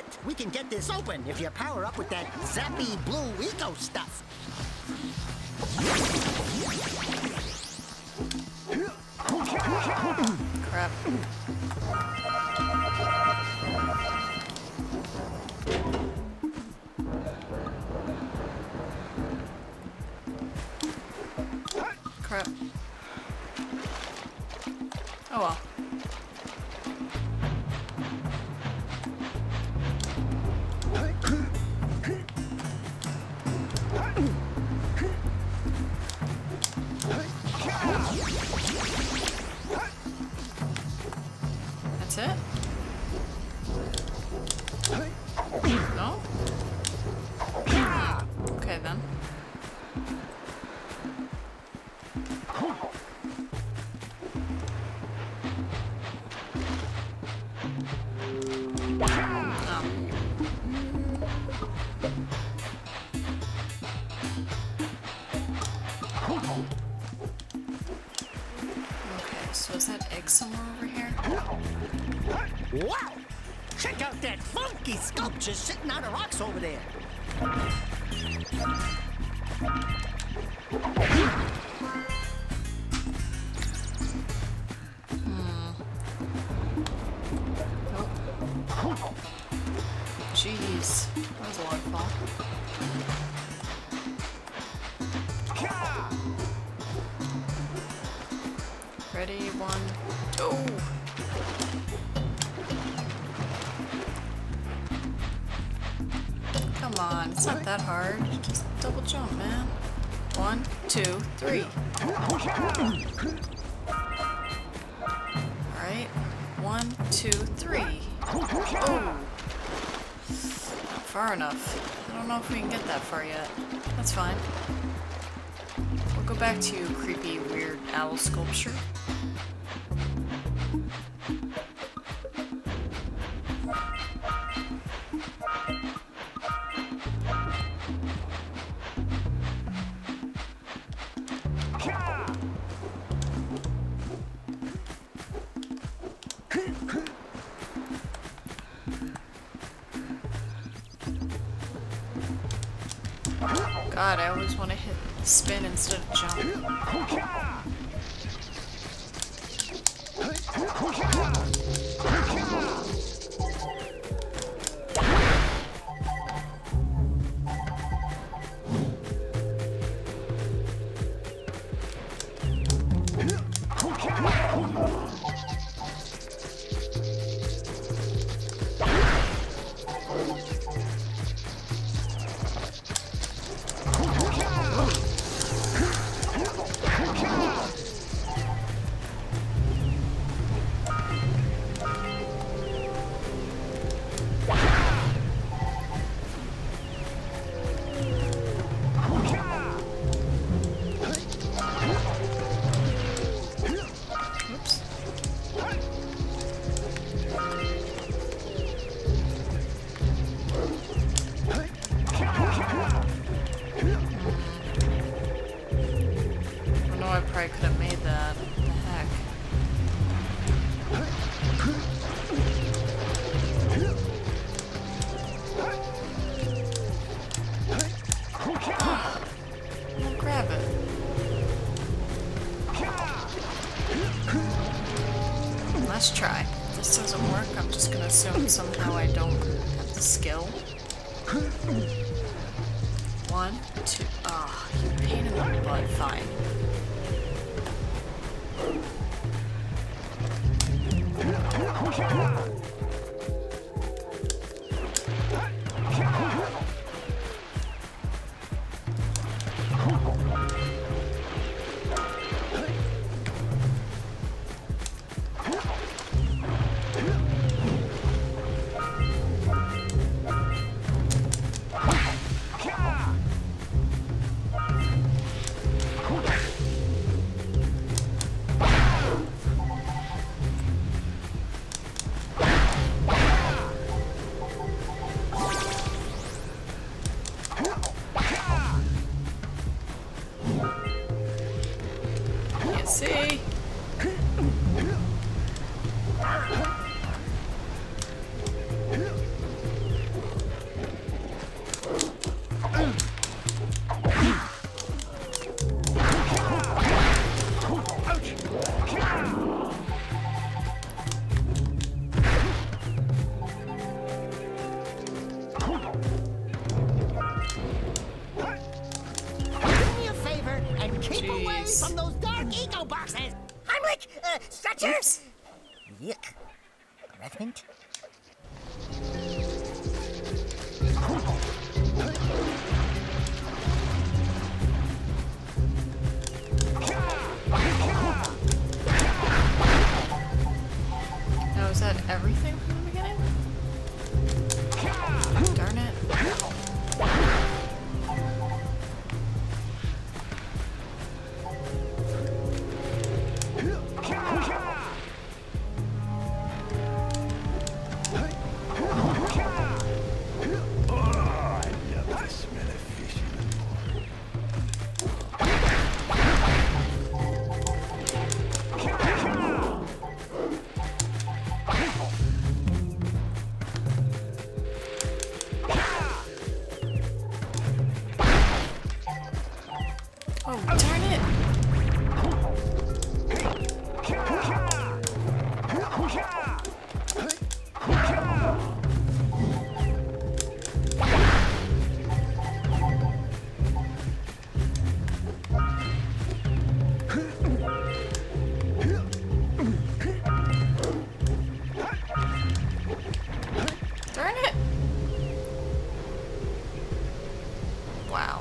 We can get this open if you power up with that zappy blue eco stuff. Crap. Crap. Oh well. That's it? No? Okay then. Okay, so is that egg somewhere over here? Wow! Check out that funky sculpture sitting on the rocks over there. Nope. Jeez, that was a waterfall. Ready, 1, 2. Come on, it's not that hard. Just double jump, man. 1, 2, 3. Alright. 1, 2, 3. Oh! Not far enough. I don't know if we can get that far yet. That's fine. We'll go back to creepy, weird owl sculpture. God, I always want to hit spin instead of jump. I probably could have made that. What the heck? I'll grab it. Let's try. If this doesn't work, I'm just gonna assume somehow I don't have the skill. 1, 2. Ah, you pain in the butt. Fine. See? Keep away Jeez. from those dark ego boxes. Heimlich, stretcher. Oops. Yuck. Breath mint. Now, is that everything from the beginning? Darn it. Oh, darn it! Darn it! Wow.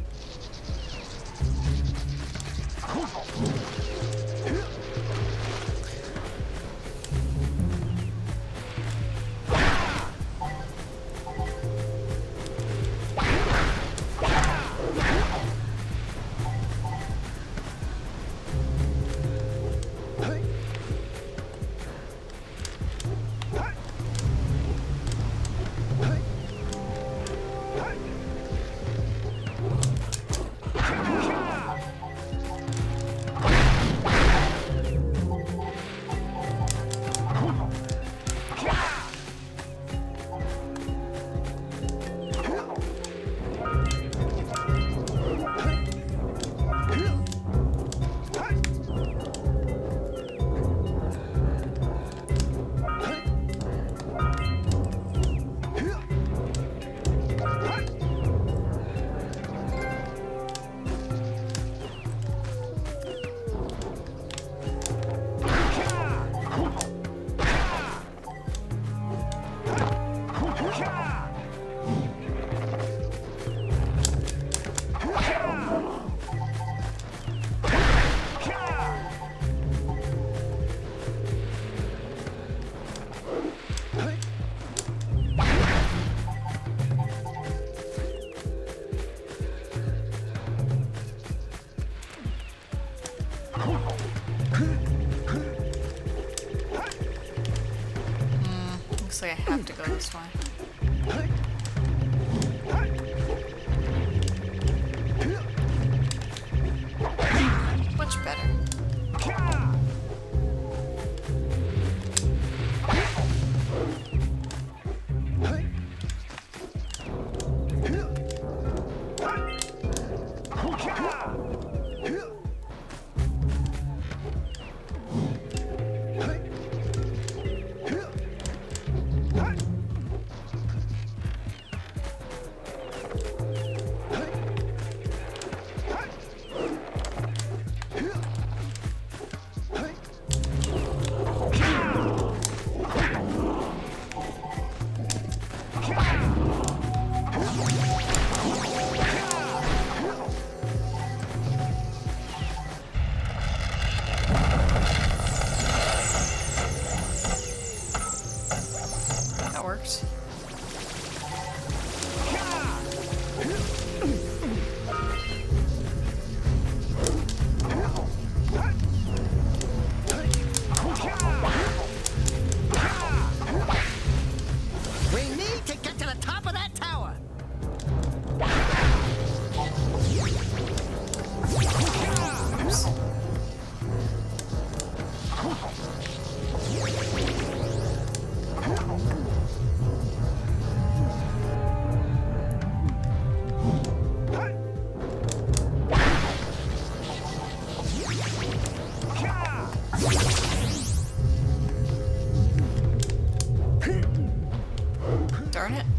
Looks like I have to go this way. Much better. That works. We need to get to the top of that tower. Oops. Darn it.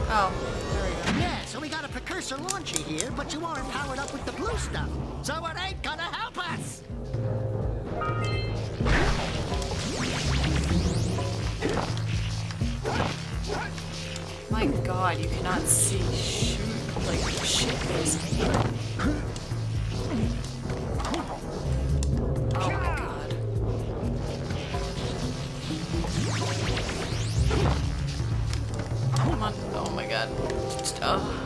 Oh, there we go. Yeah, so we got a precursor launcher here, but you aren't powered up with the blue stuff. So it ain't gonna help us! My god, you cannot see like shit basically. Oh my god. Come on. Oh my god. Just,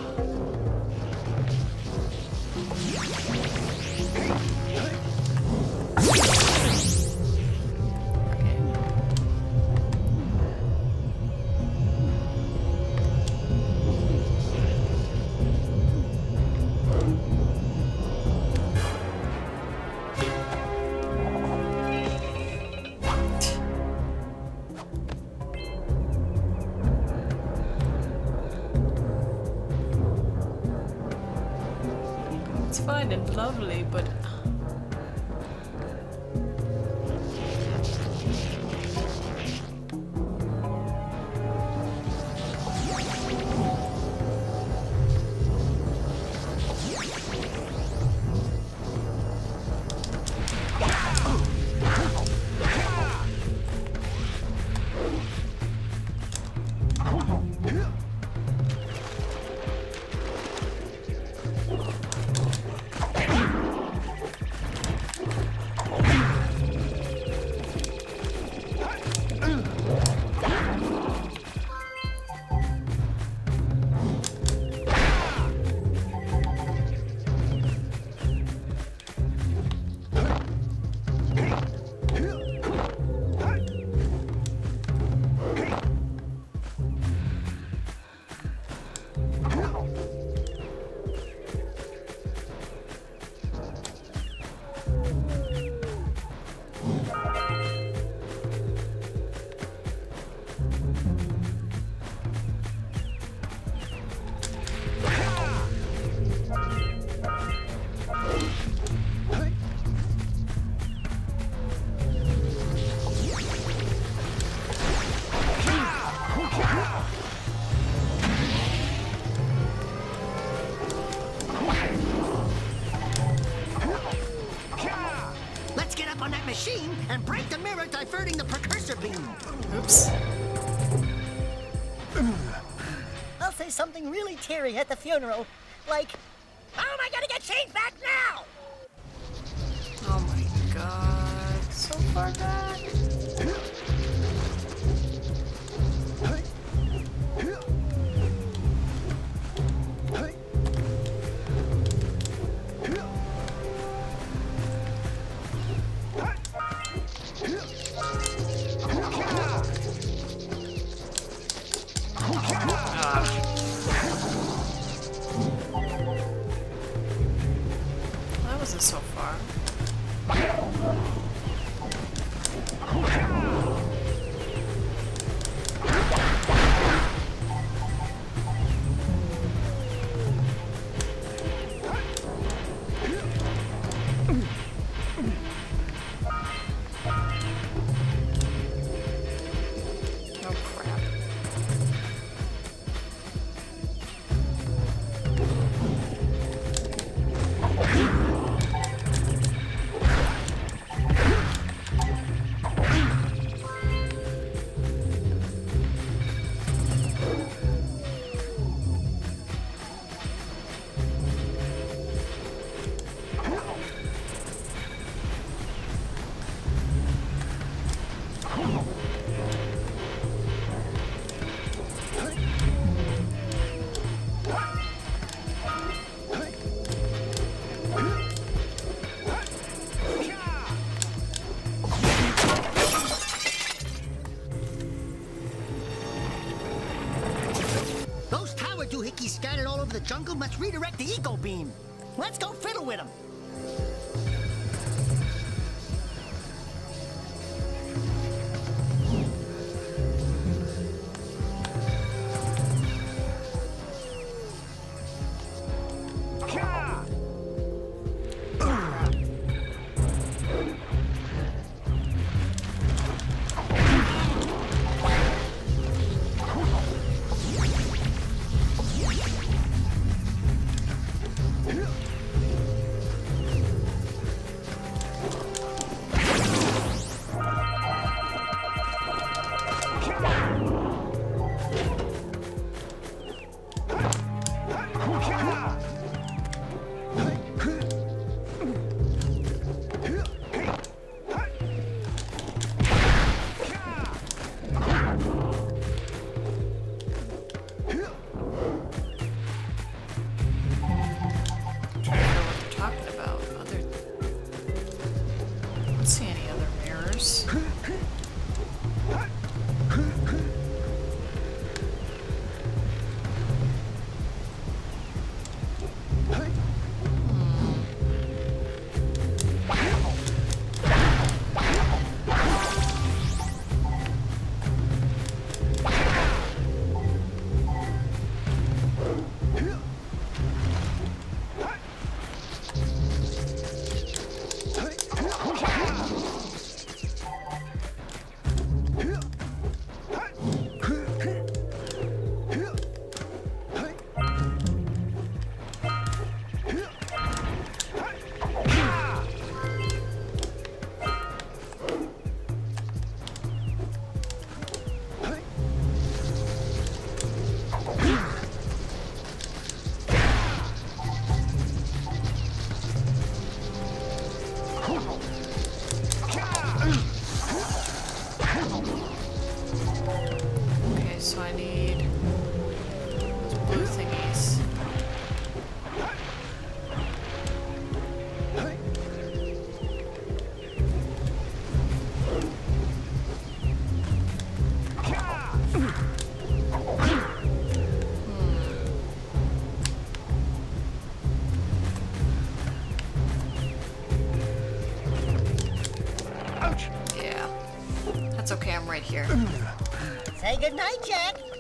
it's fine and lovely, but on that machine and break the mirror diverting the precursor beam. oops. I'll say something really teary at the funeral, like, How am I gonna get changed back now? Oh my god. So far back. That wasn't so far. Oh crap. Those tower doohickeys scattered all over the jungle must redirect the eco beam. Let's go fiddle with them. Okay, so I need those blue thingies. Yeah. That's okay, I'm right here. Say goodnight, Jack.